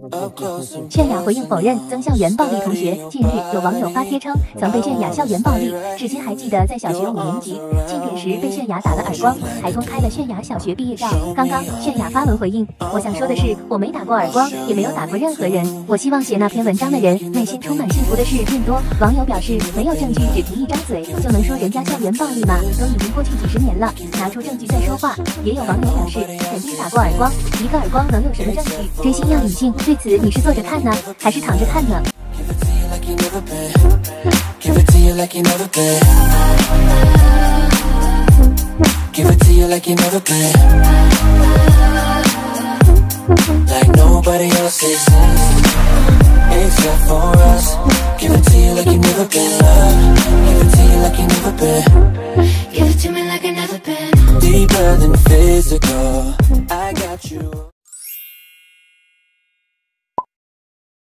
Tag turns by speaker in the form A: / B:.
A: 泫雅回应否认曾校园暴力同学。近日，有网友发帖称曾被泫雅校园暴力，至今还记得在小学5年级庆典时被泫雅打了耳光，还公开了泫雅小学毕业照。刚刚泫雅发文回应：“我想说的是，我没打过耳光，也没有打过任何人。我希望写那篇文章的人内心充满幸福的事变多。”网友表示，没有证据，只凭一张嘴就能说人家校园暴力吗？都已经过去几十年了，拿出证据再说话。也有网友表示，肯定打过耳光，一个耳光能有什么证据？追星要理性，对此你是坐着看呢，还是躺着看呢
B: ？Give it to you like you never been. Give it to you like you never been. Like nobody else exists except for us. Give it to you like you never been loved. Give it to you like you never been. Give it to me like I never been. Deeper than physical. I got you.